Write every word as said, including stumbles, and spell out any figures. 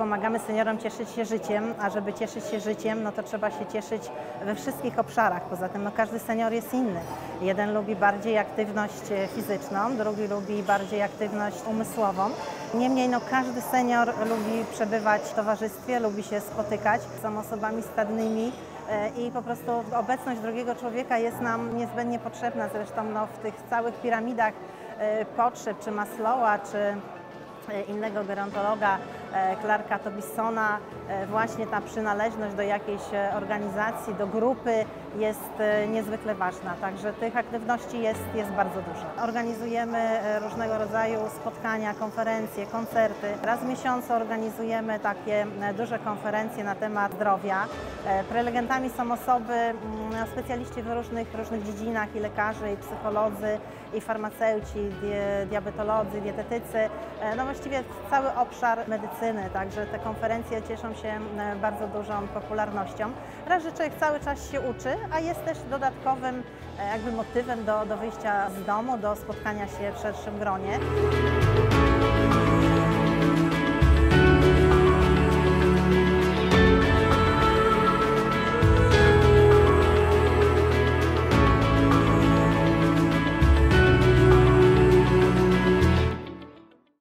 pomagamy seniorom cieszyć się życiem, a żeby cieszyć się życiem, no to trzeba się cieszyć we wszystkich obszarach. Poza tym no każdy senior jest inny. Jeden lubi bardziej aktywność fizyczną, drugi lubi bardziej aktywność umysłową. Niemniej no każdy senior lubi przebywać w towarzystwie, lubi się spotykać. Są osobami stadnymi i po prostu obecność drugiego człowieka jest nam niezbędnie potrzebna. Zresztą no, w tych całych piramidach potrzeb, czy Maslowa, czy innego gerontologa, Clarka Tobisona, właśnie ta przynależność do jakiejś organizacji, do grupy jest niezwykle ważna. Także tych aktywności jest, jest bardzo dużo. Organizujemy różnego rodzaju spotkania, konferencje, koncerty. Raz w miesiącu organizujemy takie duże konferencje na temat zdrowia. Prelegentami są osoby, specjaliści w różnych, różnych dziedzinach, i lekarze, i psycholodzy, i farmaceuci, diabetolodzy, dietetycy. No właściwie cały obszar medycyny, także te konferencje cieszą się bardzo dużą popularnością. Raz, że człowiek cały czas się uczy, a jest też dodatkowym jakby motywem do, do wyjścia z domu, do spotkania się w szerszym gronie.